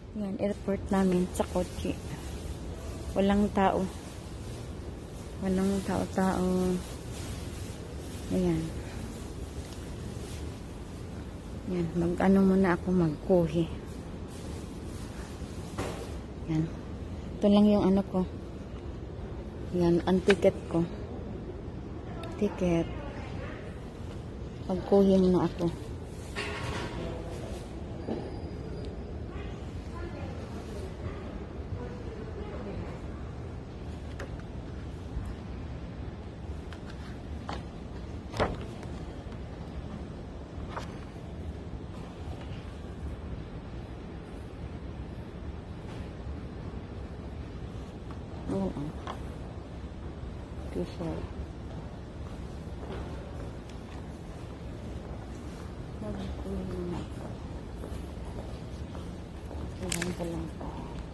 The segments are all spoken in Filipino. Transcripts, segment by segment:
Yan, airport namin sa kotse. Walang tao. Walang tao-tao. Ayan. Yan, mag-ano muna ako, mag-kuhi. Yan. Ito lang yung ano ko. Yan, ang ticket ko. Ticket. Mag-kuhi muna ako. Oo. T-shirt. Ilan pa lang pa.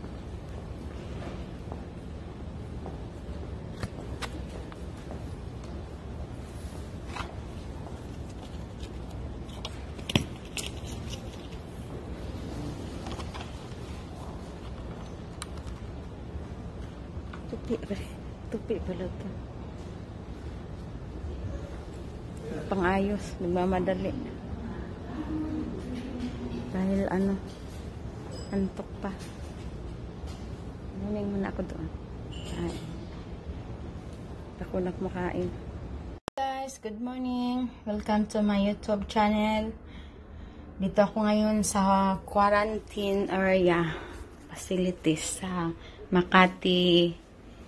Tupi pala ito. Pang-ayos. Nagmamadali. Dahil ano, antok pa. Muning muna ako doon. Ay. Ako nagmakain. Guys, good morning. Welcome to my YouTube channel. Dito ako ngayon sa quarantine area facilities sa Makati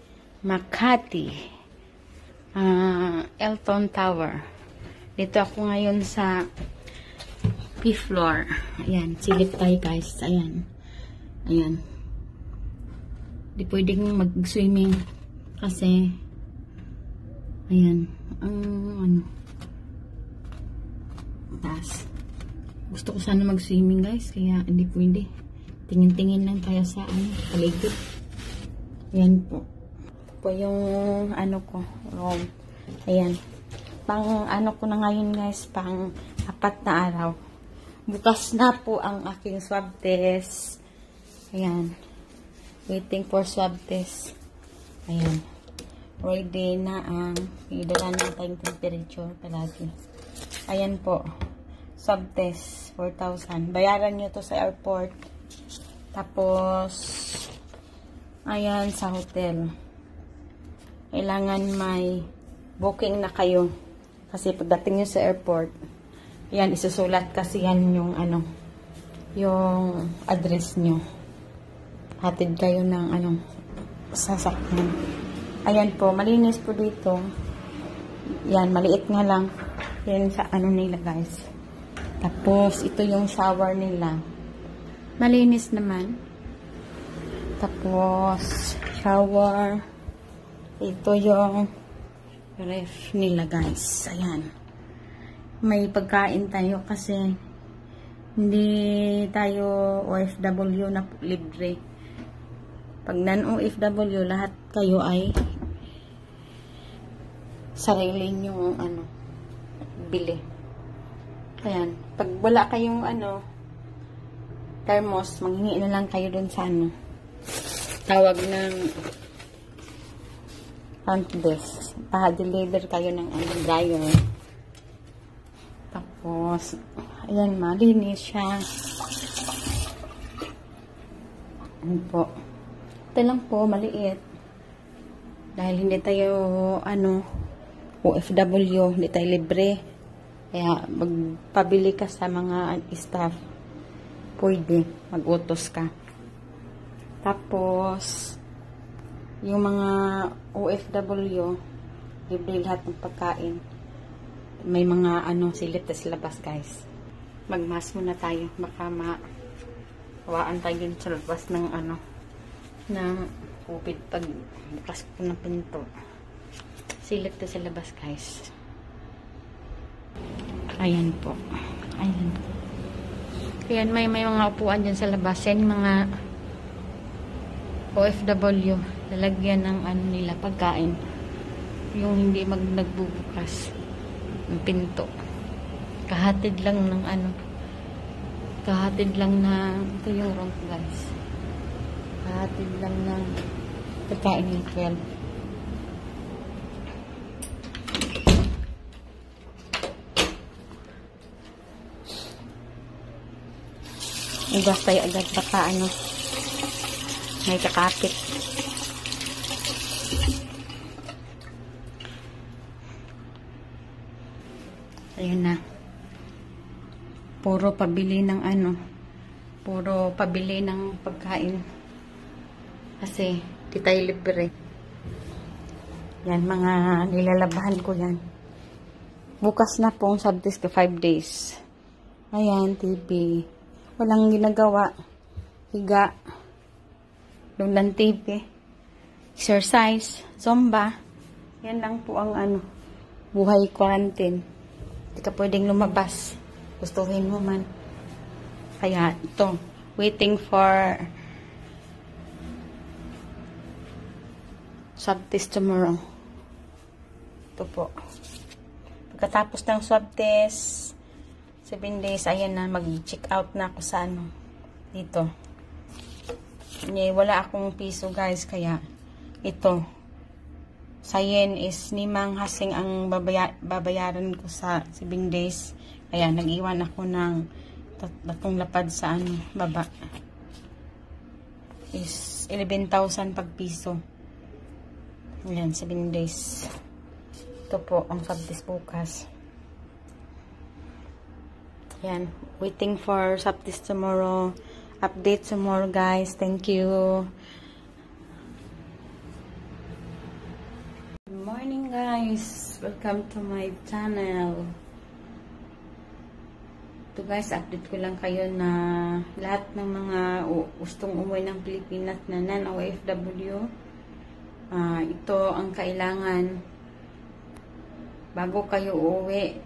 Elton Tower. Dito ako ngayon sa fifth floor. Ayan, silip tayo guys. Ayan. Ayan. Di pwedeng mag-swimming kasi ayan. Ano. Taas. Gusto ko sana mag-swimming guys, kaya hindi pwede. Tingin-tingin lang tayo sa paligid. Ayan po. Po yung ano ko, room. Ayan. Pang ano ko na ngayon guys, pang 4 na araw. Bukas na po ang aking swab test. Ayan. Waiting for swab test. Ayan. Ready na ang idala ng tayong temperature palagi. Ayan po. Swab test, 4,000. Bayaran nyo to sa airport. Tapos, ayan, sa hotel. Kailangan may booking na kayo. Kasi pagdating nyo sa airport, ayan, isusulat kasi yan yung ano, yung address nyo. Hatid kayo ng anong sasakyan. Ayan po, malinis po dito. Yan, maliit nga lang. Yan sa ano nila guys. Tapos, ito yung shower nila. Malinis naman. Tapos, shower. Ito yung ref nila guys. Ayan. May pagkain tayo kasi hindi tayo OFW na libre. Pag non-OFW, lahat kayo ay sarili yung ano, bili. Ayan. Pag wala kayong ano, thermos, manghingi na lang kayo dun sa ano, tawag ng front desk. Pa-deliver kayo ng ano, dryer. Tapos, ayan, malinis siya. Ayan po. Ito lang po, maliit. Dahil hindi tayo, ano, OFW, hindi tayo libre. Kaya, magpabili ka sa mga staff. Pwede, mag-utos ka. Tapos, yung mga OFW, libre lahat ng pagkain. May mga ano, silip sa labas guys. Magmas muna tayo. Baka mawaan tayo dun sa labas ng ano, ng COVID pag bukas ko ng pinto. Silip sa labas guys. Ayan po. Ayan. Ayan, may mga upuan dyan sa labas. Yan mga OFW. Lalagyan ng ano nila, pagkain. Yung hindi nagbubukas ng pinto. Kahatid lang ng ano, Kahatid lang na, ito yung room ko guys. Kahatid lang ng pagkain ng 12. Ugas tayo agad baka ano, may kakapit. Ayun na. Puro pabili ng ano, puro pabili ng pagkain. Kasi, di tayo libre. Yan, mga nilalabahan ko yan. Bukas na pong Sabtes ka 5 days. Ayan, TV. Walang ginagawa. Higa. Lulan TV. Exercise. Zumba. Yan lang po ang ano, buhay quarantine. Hindi ka pwedeng lumabas. Gustuhin mo man. Kaya ito, waiting for swab test tomorrow. Ito po. Pagkatapos ng swab test, 7 days, ayan na, mag-check out na ako sa ano, dito. Wala akong piso guys, kaya ito. Sayen is nimang hasing ang babayaran ko sa 7 days. Kaya nag-iwan ako ng tatong lapad sa ano, baba. Is 11,000 pag piso. Ayan, 7 days. Ito po ang Sabtes bukas. Ayan, waiting for Sabtes tomorrow. Update tomorrow guys. Thank you. Good morning guys. Welcome to my channel. Ito guys, update ko lang kayo na lahat ng mga gustong umuwi ng Pilipinas na non-OFW, ito ang kailangan bago kayo uuwi.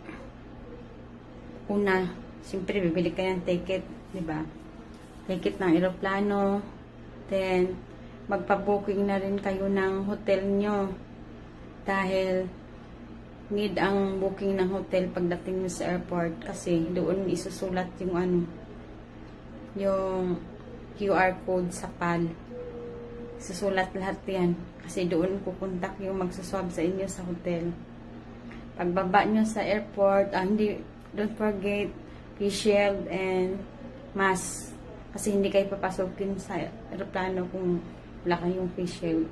Una, siyempre bibili kayo ng ticket, diba? Ticket ng eroplano. Then, magpa-booking na rin kayo ng hotel nyo. Dahil need ang booking ng hotel pagdating mo sa airport kasi doon isusulat yung ano, yung QR code sa PAL. Isusulat lahat yan kasi doon pupuntak yung magsuswab sa inyo sa hotel. Pagbaba nyo sa airport, don't forget face shield and mask kasi hindi kayo papasukin sa aeroplano kung wala kayong face shield.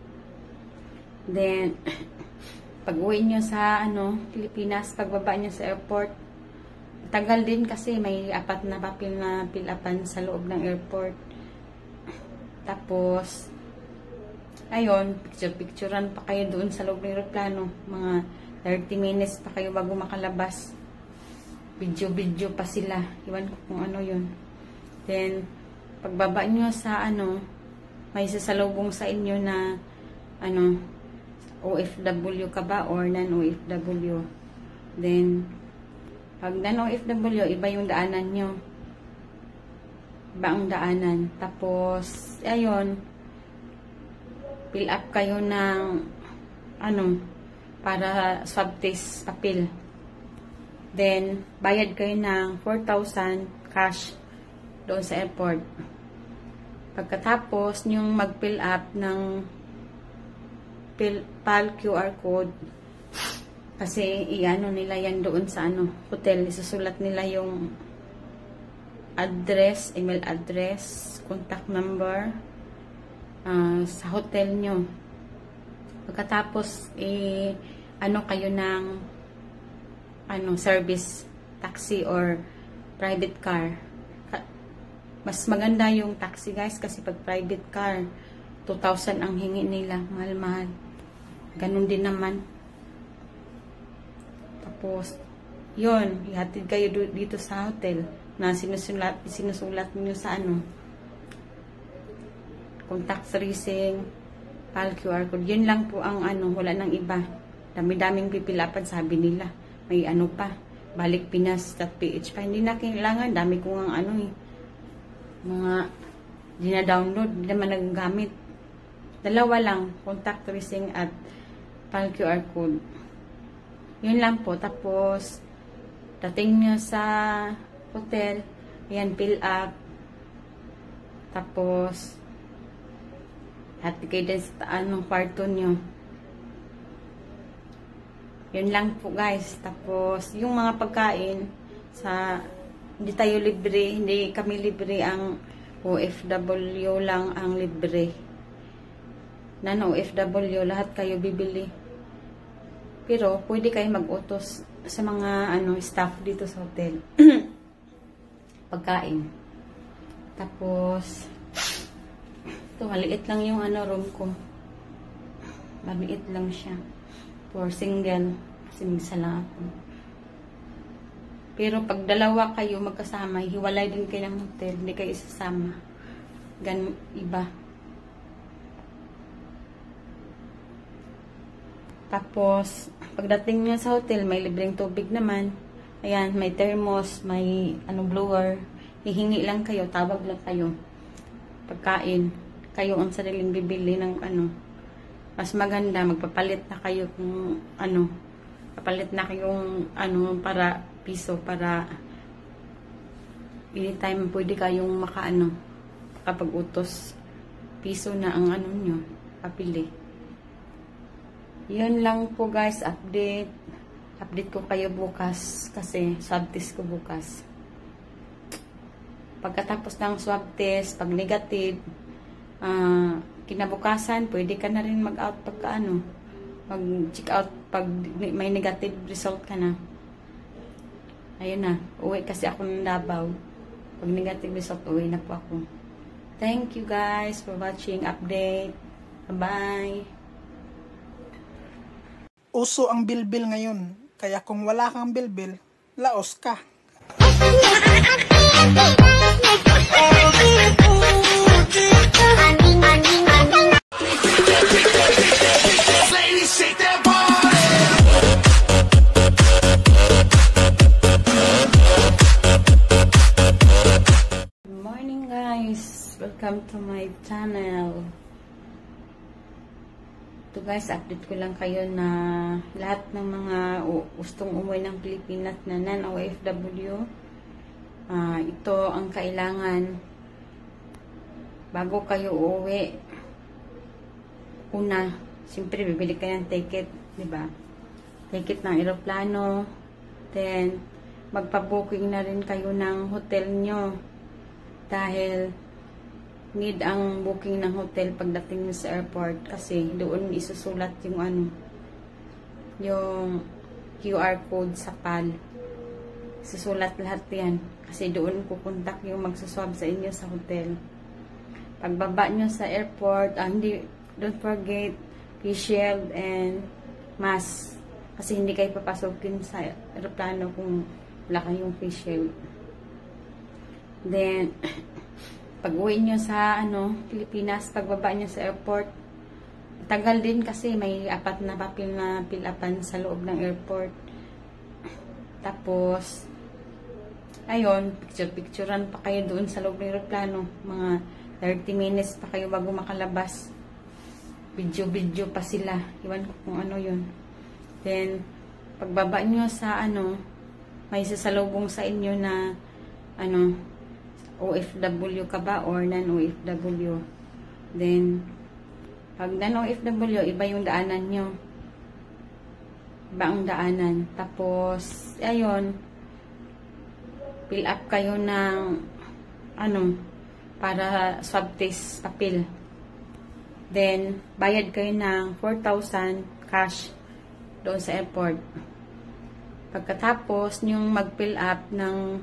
Then pag-uwi nyo sa ano, Pilipinas, pagbaba nyo sa airport, tagal din kasi may 4 na papel na pilapan sa loob ng airport. Tapos, ayun, picture-picturean pa kayo doon sa loob ng aeroplano. Mga 30 minutes pa kayo bago makalabas. Video-video pa sila. Iwan ko kung ano yun. Then, pagbaba nyo sa ano, may sasalubong sa inyo na ano, OFW ka ba or non-OFW. Then, pag non-OFW, iba yung daanan nyo. Iba ang daanan. Tapos, ayun, fill up kayo ng ano, para swab test papel. Then, bayad kayo ng 4,000 cash doon sa airport. Pagkatapos, yung mag-fill up ng PAL QR code kasi iano nila yan doon sa ano, hotel. Isusulat nila yung address, email address, contact number sa hotel nyo. Pagkatapos ano kayo ng ano, service taxi or private car. Mas maganda yung taxi guys kasi pag private car 2,000 ang hingi nila, mahal-mahal. Ganun din naman. Tapos, yun, ihatid kayo dito sa hotel na sinusulat niyo sa ano, contact tracing, PAL QR code. Yun lang po ang ano, wala nang iba. Dami-daming pipilapan, sabi nila. May ano pa, balikpinas.ph pa. Hindi na kailangan, dami ko ang ano mga dina-download, hindi naman nagagamit. Dalawa lang, contact tracing at PAL QR code. Yun lang po. Tapos, dating nyo sa hotel, Ayan, fill up. Tapos, hati kayo din sa kwarto nyo. Yun lang po guys. Tapos, yung mga pagkain, hindi tayo libre, hindi kami libre, ang OFW lang ang libre. Non-OFW, lahat kayo bibili. Pero, pwede kayo mag-utos sa mga staff dito sa hotel. Pagkain. Tapos, ito, maliit lang yung room ko. Maliit lang siya. For single, kasi mag-isa lang ako. Pero pag dalawa kayo magkasama, hiwalay din kayo ng hotel, hindi kayo isasama. Ganun iba. Tapos, pagdating nyo sa hotel, may libreng tubig naman. Ayan, may thermos, may blower. Hihingi lang kayo, tawag lang kayo. Pagkain, kayo ang sariling bibili ng mas maganda, magpapalit na kayo kung papalit na kayong para piso, para anytime pwede kayong makapag-utos. Piso na ang nyo, papili. Yun lang po guys, update ko kayo bukas kasi swab test ko bukas. Pagkatapos ng swab test, pag negative, kinabukasan, pwede ka na rin mag-out mag-check out pag may negative result ka na. Ayun na, uwi kasi ako ng Davao. Pag negative result, uwi na po ako. Thank you guys for watching update. Bye-bye. Uso ang bilbil ngayon, kaya kung wala kang bilbil, laos ka. Welcome to my channel. Ito guys, update ko lang kayo na lahat ng mga gustong umuwi ng Pilipinas na non-OFW, ito ang kailangan bago kayo uuwi. Una, siyempre bibili kayo ng ticket, diba? Ticket ng eroplano. Then, magpa-booking na rin kayo ng hotel nyo. Dahil need ang booking ng hotel pagdating nyo sa airport kasi doon isusulat yung yung QR code sa PAL. Isusulat lahat yan kasi doon pupuntak yung magsuswab sa inyo sa hotel. Pagbaba nyo sa airport, don't forget face shield and mask kasi hindi kayo papasokin sa aeroplano kung wala kayong face shield. Then, pag-uwi nyo sa Pilipinas, pagbaba nyo sa airport, tagal din kasi may 4 na papel na pilapan sa loob ng airport. Tapos, ayun, picture-picturean pa kayo doon sa loob ng aeroplano. Mga 30 minutes pa kayo bago makalabas. Video-video pa sila. Iwan ko kung ano yun. Then, pagbaba nyo sa may sasalubong sa inyo na OFW ka ba or non-OFW. Then, pag non-OFW, iba yung daanan nyo. Iba ang daanan. Tapos, ayun, fill up kayo ng para swab test papel. Then, bayad kayo ng 4,000 cash doon sa airport. Pagkatapos, yung mag-fill up ng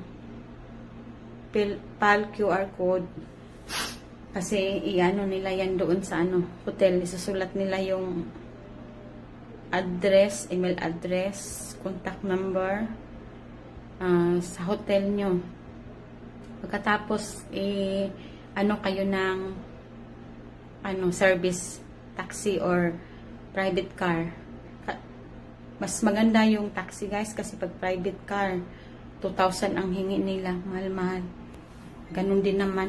PAL QR code kasi nila yan doon sa hotel, isusulat nila yung address, email address, contact number sa hotel nyo. Pagkatapos kayo ng service, taxi or private car. Mas maganda yung taxi guys kasi pag private car 2,000 ang hingi nila, mahal-mahal. Ganun din naman.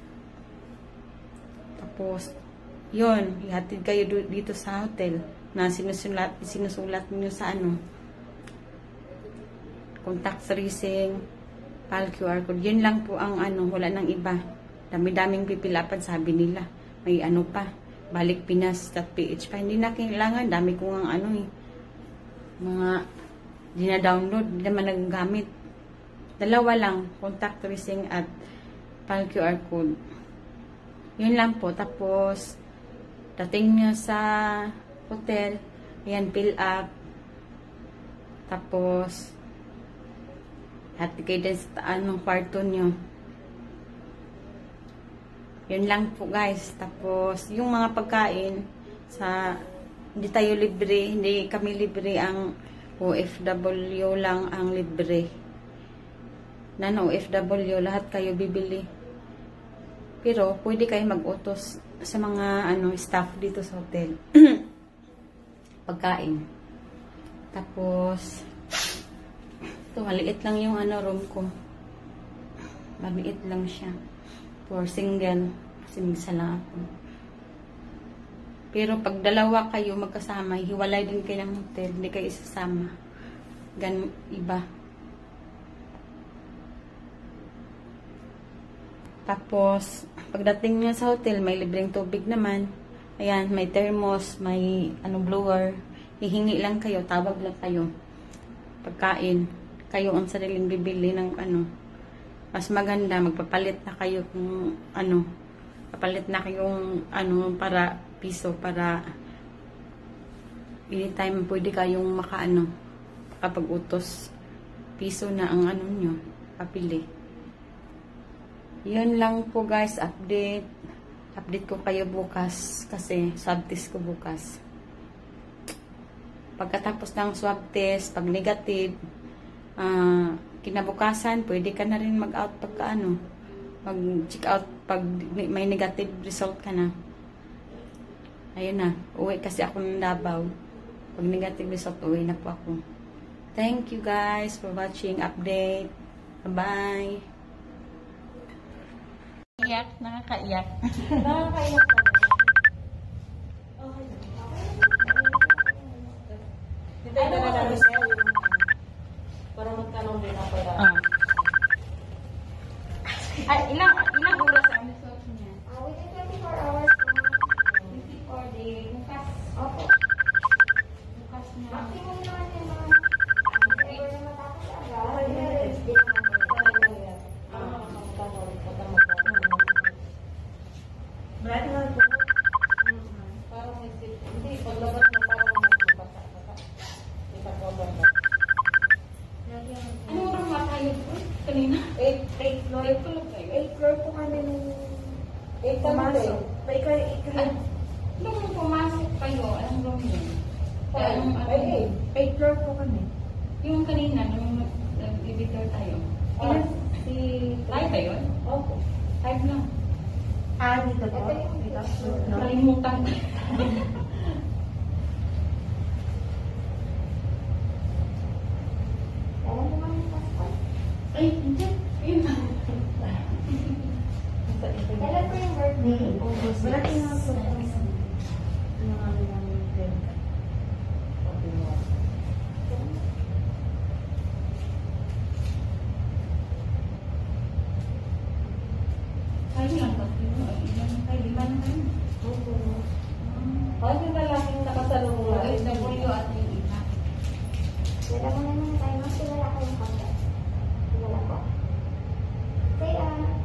Tapos, yun, ihatid kayo dito sa hotel na sinusulat niyo sa contact tracing, PAL QR code. Yun lang po ang ano, wala nang iba. Dami-daming pipilapan, sabi nila. May ano pa, balikpinas.ph pa. Hindi na kailangan, dami ko ang ano eh. Mga dina-download, hindi naman nagagamit. Dalawa lang, contact tracing at PAL QR code. Yun lang po. Tapos, dating nyo sa hotel, ayan, fill up. Tapos, hati kayo din sa anong kwarto nyo. Yun lang po guys. Tapos, yung mga pagkain, hindi tayo libre, hindi kami libre, ang OFW lang ang libre. Na OFW, lahat kayo bibili. Pero, pwede kayo mag-utos sa mga staff dito sa hotel. Pagkain. Tapos, ito, maliit lang yung room ko. Maliit lang siya. For single. Kasi mag-isa lang ako. Pero pag dalawa kayo magkasama, hiwalay din kayo ng hotel. Hindi kayo isasama. Ganun iba. Tapos, pagdating nyo sa hotel, may libreng tubig naman. Ayan, may thermos, may blower. Hihingi lang kayo, tawag lang kayo. Pagkain, kayo ang sariling bibili ng Mas maganda, magpapalit na kayo kung papalit na kayong para piso, para anytime pwede kayong kapag utos, piso na ang nyo, papili. Yun lang po guys, update ko kayo bukas kasi swab test ko bukas. Pagkatapos ng swab test, pag negative, kinabukasan, pwede ka na rin mag-out mag-check out pag may negative result ka na. Ayun na, uwi kasi ako ng Davao. Pag negative result, uwi na po ako. Thank you guys for watching update. Bye-bye. Iyak, nakakaiyak. Nakakaiyak ka na. Okay. Dito yung naglalabas niya para magkaroon din ako na. Ay, ilang oras ang result niya? Within 24 hours na. 24 day. Bukas. Opo. Bukas na. Maximum naman yung mga never na matapos agad. Next day naman. Brad na po. Parang isip. Hindi, paglabas na parang magbasa. Ipag-cover na. Ano oras ba tayo? Kanina? 8 floor. 8 floor po kami nung 8 pumasok. Nung pumasok kayo, anong room yun? 8 floor po kami. Yung kanina, nung nag-editor tayo. Si... Live ba yun? Opo. Live na. Dito po. Dito. Nakalimutan ko. Alam mo kami passport? Ay, hindi. Yun na. Kailan po yung birthday? Wala tingnan po. Kayo lang ba? Kayo, lima na kayo. Ay, yung lalaking nakasalungan. OFW at yung iba. Wala mo naman tayo. Mas kilala ko yung contact. Kilala ko. Kaya,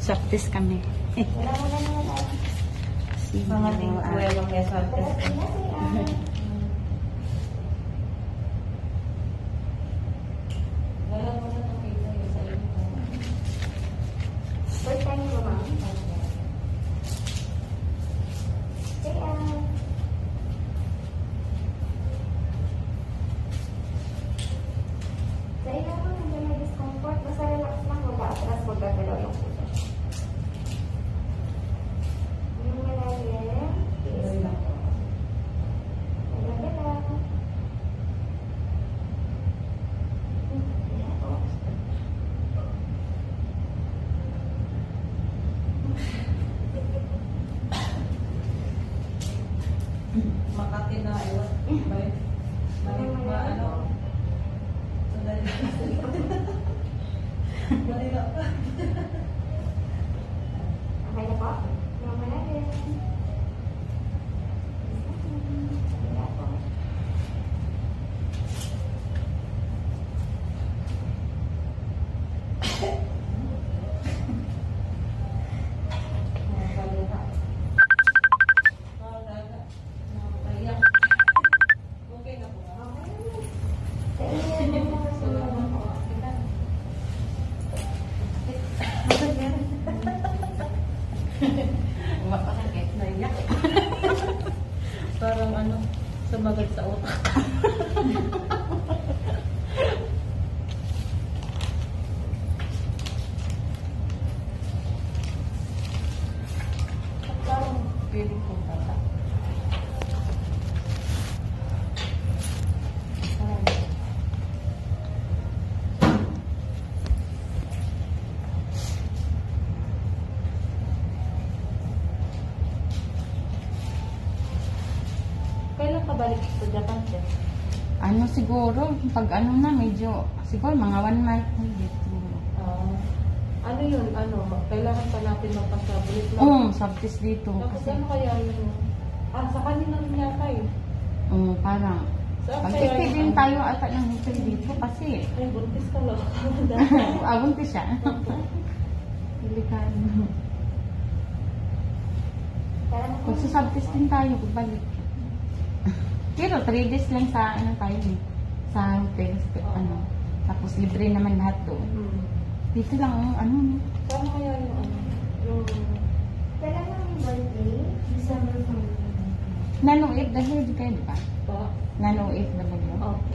Saktis kami. Mga tingkuwelong yaswerte. First time mo, ma'am? Kaya, sa ilang mo, nandiyan may discomfort. Basta relax lang, mag-atras, magagalaw yung puso. Yung malalim, tiis lang. Magagalaw. Makati na, ewan. Balik ba, ano? Sandali lang. Balik lang. Okay na po? Yung malalim. Wala po. Balik na. Naiyak. Okay na po. Sa inyo, yung mga Mapakakit. Naiyak. Parang ano, sumagat sa utak. Parang feeling kong tata. Kailan ka balik sa Japan, Jen? Ano siguro, pag ano na, medyo, siguro mga 1 month. Hindi, siguro. Ano yun? Ano? Kailangan pa natin magpasablit lang. Sabtis dito. Tapos Kasi, ano kaya yun? Sa kanina rin yata eh. parang, Saan kaya pag-stay yung din ano? tayo ata ng hotel dito kasi, Ay, buntis ka lang. abuntis siya. Delikado. Kung susabtis din tayo, pagbalik. Pero 3 days lang sa ano tayo eh. Sa hotel. Ano. Tapos libre naman lahat doon. Dito lang ang ano. Saan kaya yung ano? Yung... kailan lang yung birthday? December 5. Nano-8 dahil di kayo, di ba? Pa? Nano-8 na ba yun? Oh.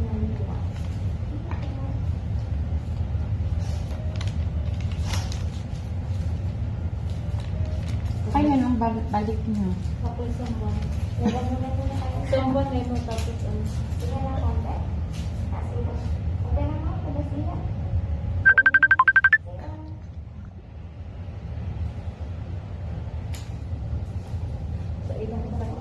Kaya nang balik niyo. Tapos isang buwan. Wala mo na muna kayo. Isang buwan na mo tapos ano? Sige na konti. Kasi, okay na mo, tapos nila. Sa ilang tayo.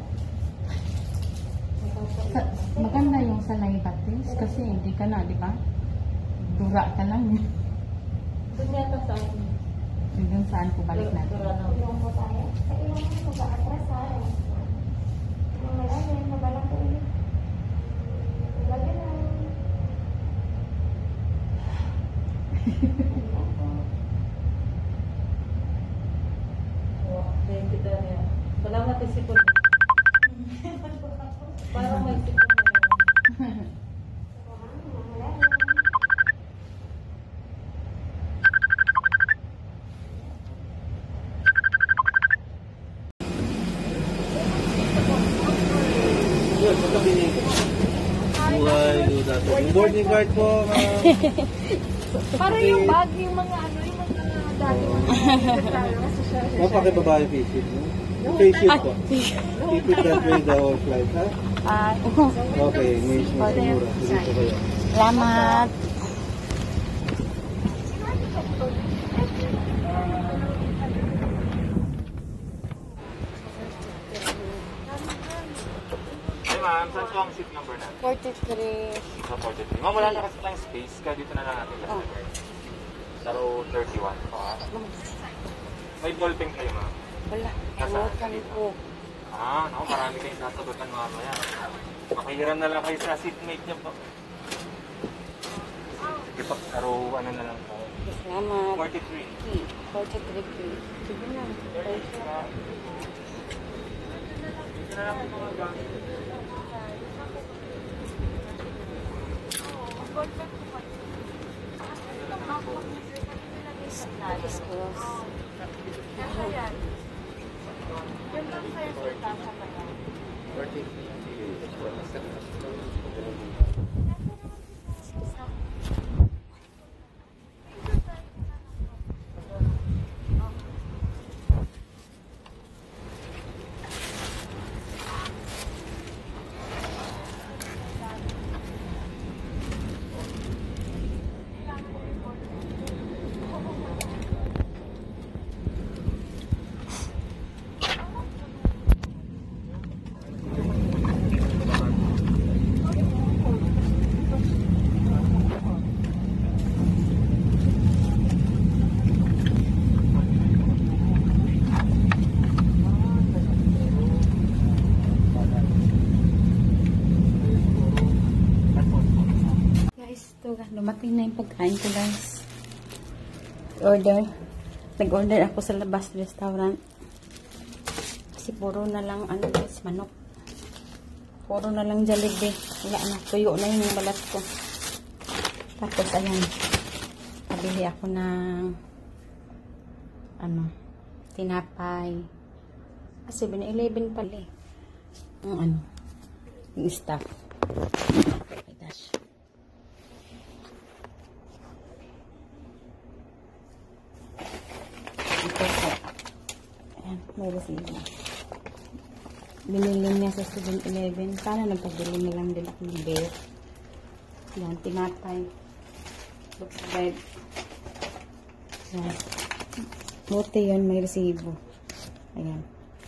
Maganda yung sa naibatis kasi hindi ka na, di ba? Dura ka lang. Doon yata sa akin. Hanggang saan po balik natin. Dura na. Ilang po tayo. Sa ilang mo, mag-atras ha. Yung malalim, mabalang po ulit. Magagalaw. Oh, thank you, Dania. Salamat isipon. Parang may isipon na yun. Buhay, yung boarding card po, ma'am. Parang yung bag, yung mga ano, yung mga dati mga Mapakibabae face shield, no? Yung face shield po. Keep it that way the whole flight, ha? Okay, may siguro. Dito kayo. Salamat. Hey ma'am, saan po ang seat number natin? 43. Sa 43. Ma'am, wala na kasi tayong space, kaya dito na lang natin lahat. Sa row 31 po ha. May ballpen kayo ma'am. Wala. Nasaan? Kami po. No, marami kayong sasagutan mamaya. Makihiram na lang kayo sa seatmate niyo po. Sige po, sa row ano na lang po. Salamat. 43. 43K. Sige na. Skills. Dumating na yung pagkain ko, guys. Nag-order ako sa labas restaurant. Kasi puro na lang, guys, manok. Puro na lang Jollibee. Wala na, tuyo na yung balat ko. Tapos, ayan. Nabili ako ng tinapay. Kasi 7-Eleven pala eh. Yung stuff. Oh my gosh. Ayan, may resibo. Binili niya sa 7-Eleven. Sana nagpabili na lang din ako ng beer. Ayan, tinapay. Looks bread. Ayan. Buti yun, may resibo. Ayan.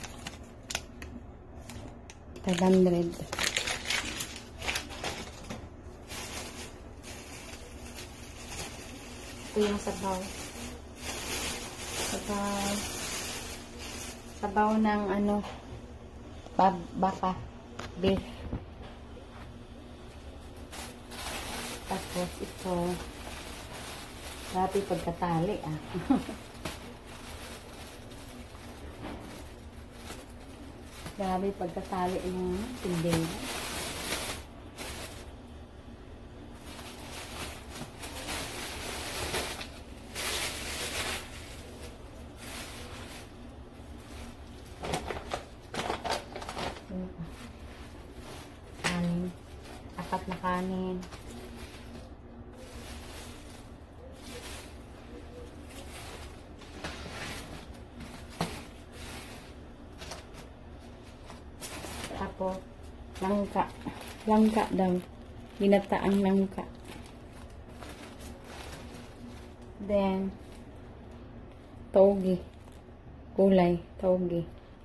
500. Ito yung sabaw. Sabaw ng baka, beef. Tapos ito, grabe pagkatali grabe pagkatali ng tinding. Kanin. 4 na kanin. Tapos, langka. Langka daw. Ginataang langka. Then, togi. Kulay, togi.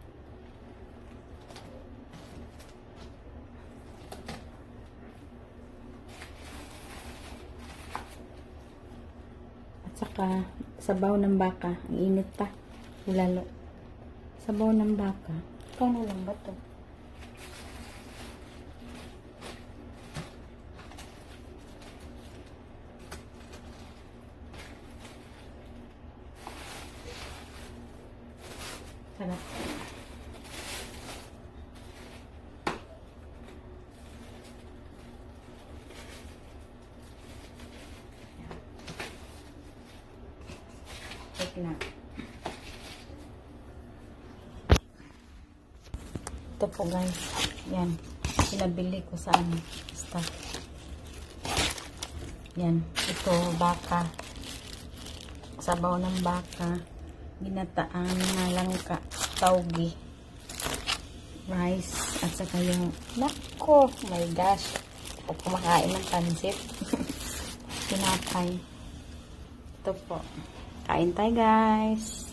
Saka sabaw ng baka. Ang init pa. Lalo. Sabaw ng baka. Ikaw na lang ba to? Sarap. Na. Ito po guys, yan, pinabili ko sa stuff. Yan, ito baka, sabaw ng baka, ginataang langka, taugi, rice, at saka yung nako, my gosh, ako kumakain ng pansit. Tinapay. Ito po. Kain tayo guys.